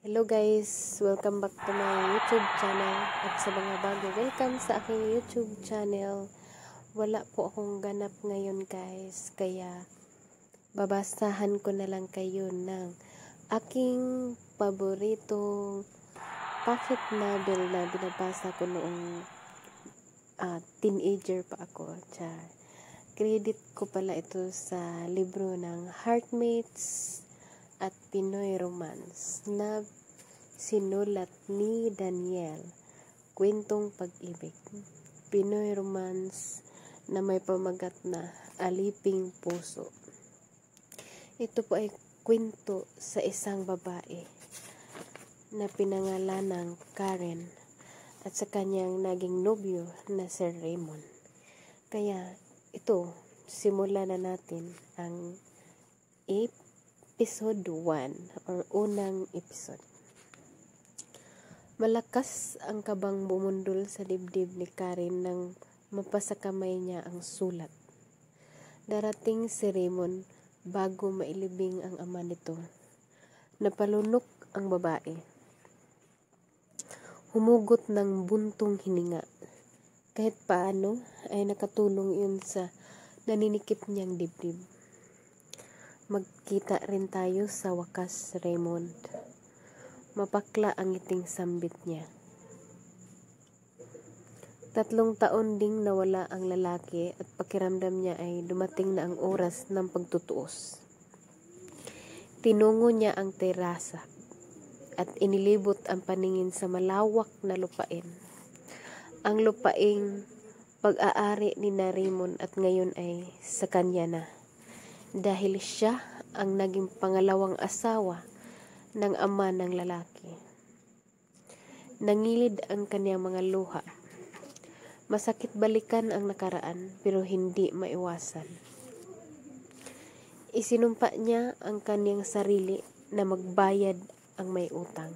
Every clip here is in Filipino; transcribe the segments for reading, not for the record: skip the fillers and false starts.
Hello guys! Welcome back to my YouTube channel. At sa mga bago, welcome sa aking YouTube channel. Wala po akong ganap ngayon guys. Kaya babasahan ko na lang kayo ng aking paboritong pocket novel na binabasa ko noong teenager pa ako. Credit ko pala ito sa libro ng Heartmates at Pinoy Romance na sinulat ni Daniel. Kwentong pag-ibig. Pinoy Romance na may pamagat na Aliping Puso. Ito po ay kwento sa isang babae na pinangalan ng Karen at sa kanyang naging nobyo na Sir Raymond. Kaya ito, simulan na natin ang Episode 1 or unang episode. Malakas ang kabang bumundol sa dibdib ni Karen nang mapasakamay niya ang sulat. Darating si Raymond bago mailibing ang ama nito. Napalunok ang babae. Humugot ng buntong hininga. Kahit paano ay nakatulong yun sa naninikip niyang dibdib. Magkita rin tayo sa wakas, Raymond. Mapakla ang ngiting sambit niya. 3 taon ding nawala ang lalaki at pakiramdam niya ay dumating na ang oras ng pagtutuos. Tinungo niya ang terasa at inilibot ang paningin sa malawak na lupain. Ang lupaing pag-aari ni Raymond at ngayon ay sa kanya na. Dahil siya ang naging pangalawang asawa ng ama ng lalaki. Nangilid ang kanyang mga luha. Masakit balikan ang nakaraan pero hindi maiwasan. Isinumpa niya ang kanyang sarili na magbayad ang may utang.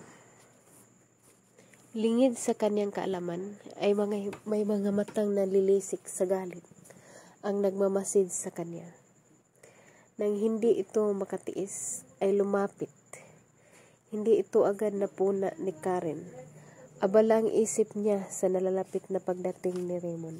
Lingid sa kanyang kaalaman ay may mga matang nalilisik sa galit ang nagmamasid sa kanya. Nang hindi ito makatiis, ay lumapit. Hindi ito agad napuna ni Karen. Abala ang isip niya sa nalalapit na pagdating ni Raymond.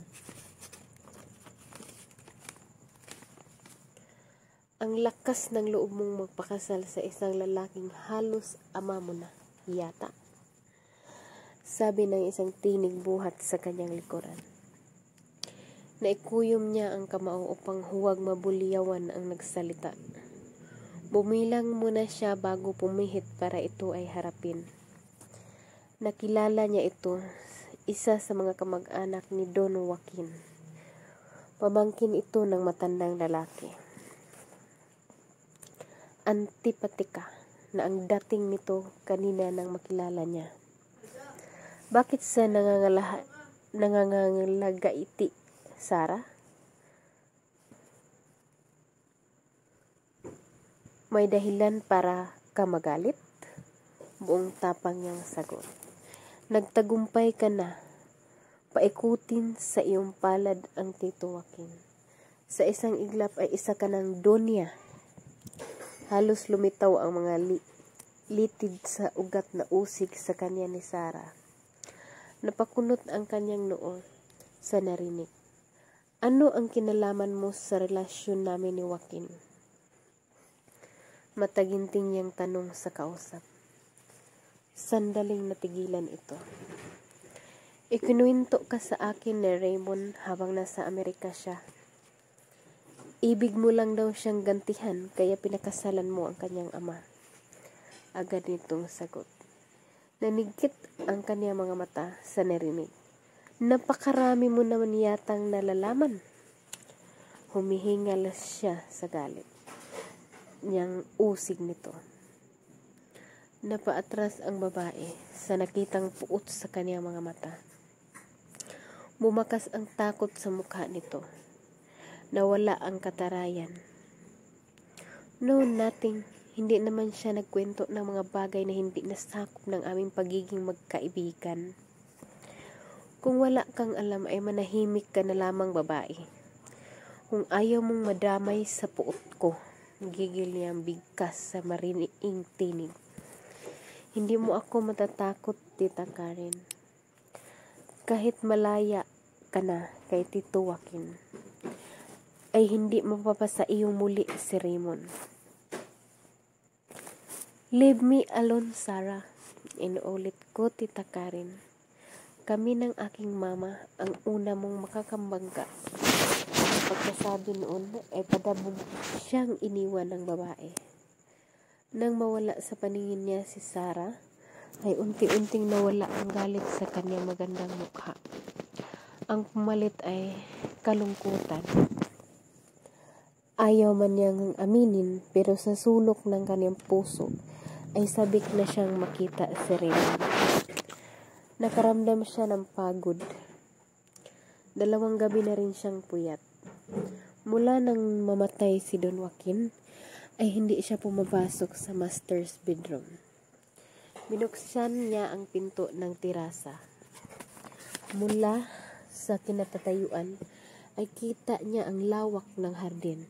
Ang lakas ng loob mong magpakasal sa isang lalaking halos ama mo na, yata. Sabi ng isang tinig buhat sa kanyang likuran. Naikuyom niya ang kamao upang huwag mabuliyawan ang nagsalita. Bumilang muna siya bago pumihit para ito ay harapin. Nakilala niya ito, isa sa mga kamag-anak ni Don Joaquin. Pamangkin ito ng matandang lalaki. Antipatika na ang dating nito kanina nang makilala niya. Bakit sa nangangalaga-iti, Sarah? May dahilan para ka magalit? Buong tapang niyang sagot. Nagtagumpay ka na. Paikutin sa iyong palad ang Tito Joaquin. Sa isang iglap ay isa ka ng donya. Halos lumitaw ang mga litid sa ugat na usig sa kanya ni Sarah. Napakunot ang kanyang noo sa narinig. Ano ang kinalaman mo sa relasyon namin ni Joaquin? Mataginting niyang tanong sa kausap. Sandaling natigilan ito. Ikinuwento ka sa akin ni Raymond habang nasa Amerika siya. Ibig mo lang daw siyang gantihan kaya pinakasalan mo ang kanyang ama. Agad nitong sagot. Nanigkit ang kanyang mga mata sa narinig. Napakarami mo naman yatang nalalaman. Humihingal siya sa galit niyang usig nito. Napaatras ang babae sa nakitang puot sa kanyang mga mata. Bumakas ang takot sa mukha nito. Nawala ang katarayan. No, nothing. Hindi naman siya nagkwento ng mga bagay na hindi nasakop ng aming pagiging magkaibigan. Kung wala kang alam ay manahimik ka na lamang babae. Kung ayaw mong madamay sa puot ko, gigil niyang bigkas sa marining tinig. Hindi mo ako matatakot, Tita Karen. Kahit malaya ka na kay Tito Joaquin, ay hindi mapapasa iyong muli si Raymond. Leave me alone, Sarah. Inuulit ko, Tita Karen. Kami ng aking mama ang una mong makakambangga. Ang pagkasabi noon ay padabog siyang iniwan ng babae. Nang mawala sa paningin niya si Sarah, ay unti-unting nawala ang galit sa kanyang magandang mukha. Ang pumalit ay kalungkutan. Ayaw man niyang aminin, pero sa sulok ng kanyang puso ay sabik na siyang makita si Raymond. Nakaramdam siya ng pagod. 2 gabi na rin siyang puyat. Mula nang mamatay si Don Joaquin, ay hindi siya pumapasok sa master's bedroom. Binuksan niya ang pinto ng tirasa. Mula sa kinatatayuan ay kita niya ang lawak ng hardin.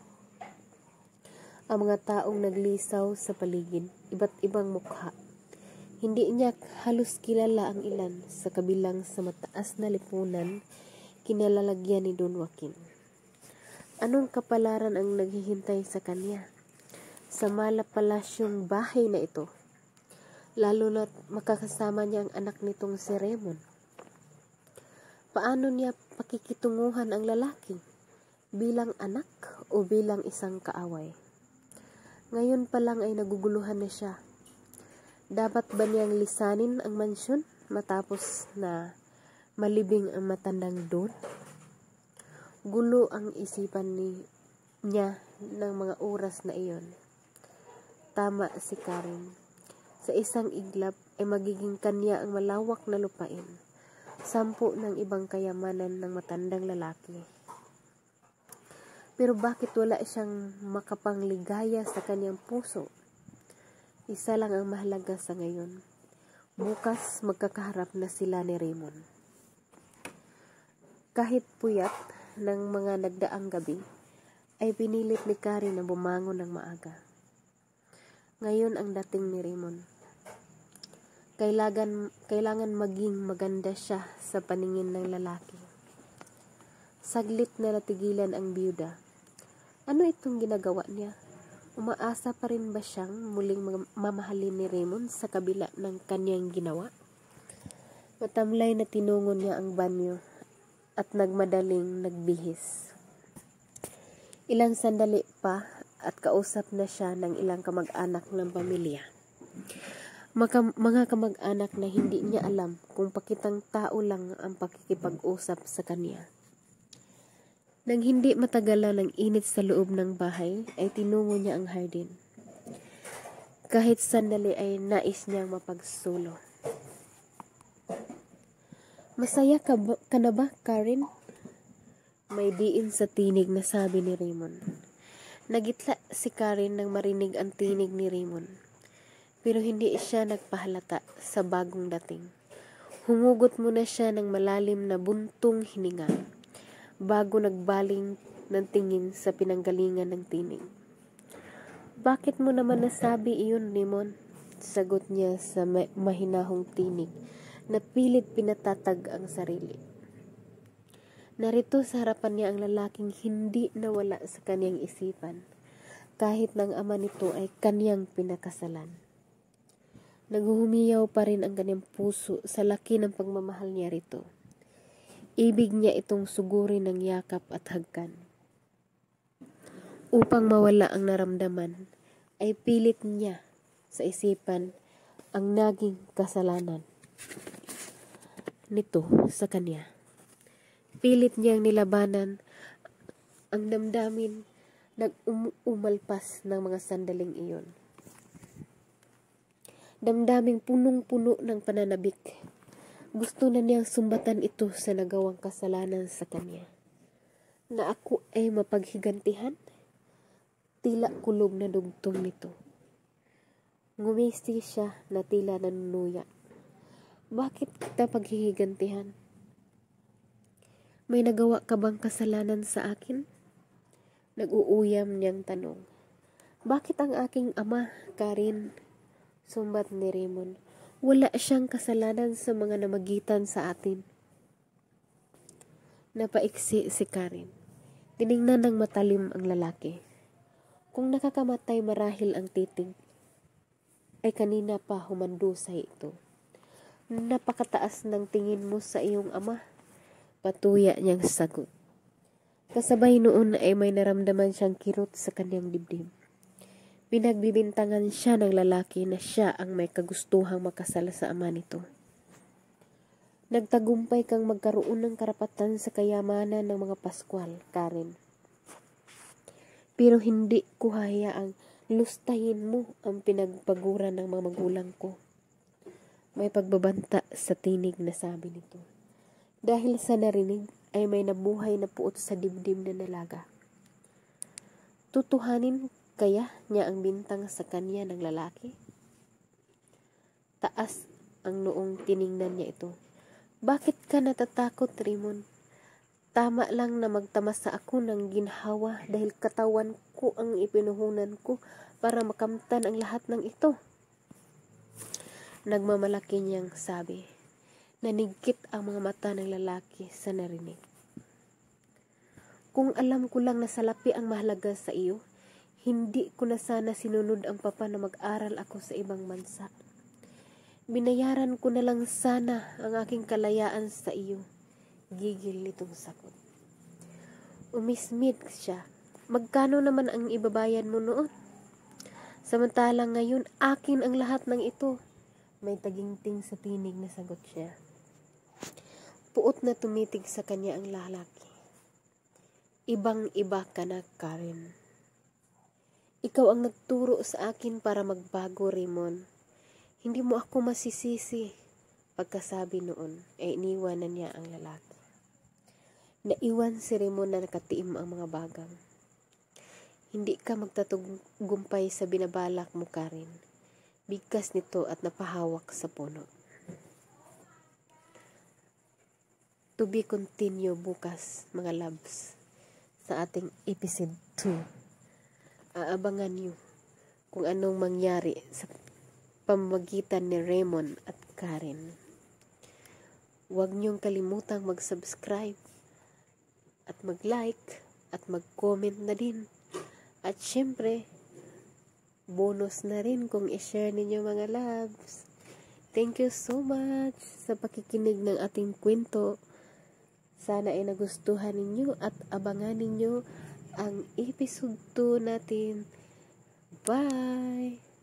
Ang mga taong naglisaw sa paligid, iba't ibang mukha. Hindi niya halos kilala ang ilan sa kabilang sa mataas na lipunan kinalalagyan ni Don Joaquin. Anong kapalaran ang naghihintay sa kanya sa malapalasyong bahay na ito? Lalo na't makakasama niya ang anak nitong si Raymond. Paano niya pakikitunguhan ang lalaki? Bilang anak o bilang isang kaaway? Ngayon pa lang ay naguguluhan na siya. Dapat ba niyang lisanin ang mansyon matapos na malibing ang matandang Don? Gulo ang isipan niya ng mga oras na iyon. Tama si Karen. Sa isang iglap ay magiging kanya ang malawak na lupain. 10 ng ibang kayamanan ng matandang lalaki. Pero bakit wala siyang makapangligaya sa kanyang puso? Isa lang ang mahalaga sa ngayon. Bukas magkakaharap na sila ni Raymond. Kahit puyat ng mga nagdaang gabi, ay pinilit ni Karen na bumangon ng maaga. Ngayon ang dating ni Raymond. Kailangan maging maganda siya sa paningin ng lalaki. Saglit na natigilan ang biyuda. Ano itong ginagawa niya? Umaasa pa rin ba siyang muling mamahalin ni Raymond sa kabila ng kanyang ginawa? Matamlay na tinungon niya ang banyo at nagmadaling nagbihis. Ilang sandali pa at kausap na siya ng ilang kamag-anak ng pamilya. Mga kamag-anak na hindi niya alam kung pakitang tao lang ang pakikipag-usap sa kanya. Nang hindi matagalan ng init sa loob ng bahay, ay tinungo niya ang hardin. Kahit sandali ay nais niyang mapagsulo. Masaya ka na ba, Karen? May diin sa tinig na sabi ni Raymond. Nagitla si Karen nang marinig ang tinig ni Raymond. Pero hindi siya nagpahalata sa bagong dating. Humugot muna siya ng malalim na buntong hininga bago nagbaling ng tingin sa pinanggalingan ng tinig. Bakit mo naman nasabi iyon, Raymond? Sagot niya sa mahinahong tinig na pilit pinatatag ang sarili. Narito sa harapan niya ang lalaking hindi nawala sa kanyang isipan, kahit ng ama nito ay kanyang pinakasalan. Naghuhumiyaw pa rin ang kanyang puso sa laki ng pagmamahal niya rito. Ibig niya itong sugurin ng yakap at hagkan. Upang mawala ang naramdaman, ay pilit niya sa isipan ang naging kasalanan nito sa kanya. Pilit niyang nilabanan ang damdamin nag-umalpas ng mga sandaling iyon. Damdaming punong-puno ng pananabik. Gusto na niyang sumbatan ito sa nagawang kasalanan sa kanya. Na ako ay mapaghigantihan? Tila kulog na dugtong nito. Ngumisi siya na tila nanunuya. Bakit kita paghihigantihan? May nagawa ka bang kasalanan sa akin? Nag-uuyam niyang tanong. Bakit ang aking ama, Karen, Sumbat ni Raymond. Wala siyang kasalanan sa mga namagitan sa atin. Napaiksi si Karen. Tiningnan ng matalim ang lalaki. Kung nakakamatay marahil ang titig, ay kanina pa humandusay ito. Napakataas ng tingin mo sa iyong ama. Patuya niyang sagot. Kasabay noon ay may naramdaman siyang kirot sa kanyang dibdib. Pinagbibintangan siya ng lalaki na siya ang may kagustuhang makasal sa ama nito. Nagtagumpay kang magkaroon ng karapatan sa kayamanan ng mga Pascual, Karen. Pero hindi ko hayaang lustahin mo ang pinagpaguran ng mga magulang ko. May pagbabanta sa tinig na sabi nito. Dahil sa narinig ay may nabuhay na puot sa dibdib na nalaga. Tutuhanin kaya niya ang bintang sa kanya ng lalaki? Taas ang noong tiningnan niya ito. Bakit ka natatakot, Raymond? Tama lang na magtamasa ako ng ginhawa dahil katawan ko ang ipinuhunan ko para makamtan ang lahat ng ito. Nagmamalaki niyang sabi. Nanigkit ang mga mata ng lalaki sa narinig. Kung alam ko lang na salapi ang mahalaga sa iyo, hindi ko na sana sinunod ang papa na mag-aral ako sa ibang bansa. Binayaran ko na lang sana ang aking kalayaan sa iyo. Gigil nitong sagot. Umismit siya. Magkano naman ang ibabayad mo noon? Samantalang ngayon, akin ang lahat ng ito. May taginting sa tinig na sagot siya. Puot na tumitig sa kanya ang lalaki. Ibang-iba ka na, Karen. Ikaw ang nagturo sa akin para magbago, Raymond. Hindi mo ako masisisi. Pagkasabi noon, ay iniwanan niya ang lalaki. Naiwan si Raymond na nakatiim ang mga bagang. Hindi ka magtatagumpay sa binabalak mo, Karen. Bigkas nito at napahawak sa puno. To be continue bukas, mga loves, sa ating episode 2. Aabangan niyo kung anong mangyari sa pamamagitan ni Raymond at Karen. Huwag niyong kalimutang mag-subscribe at mag-like at mag-comment na din. At syempre, bonus na rin kung i-share ninyo mga loves. Thank you so much sa pakikinig ng ating kwento. Sana ay nagustuhan ninyo at abangan ninyo ang episode 2 natin. Bye!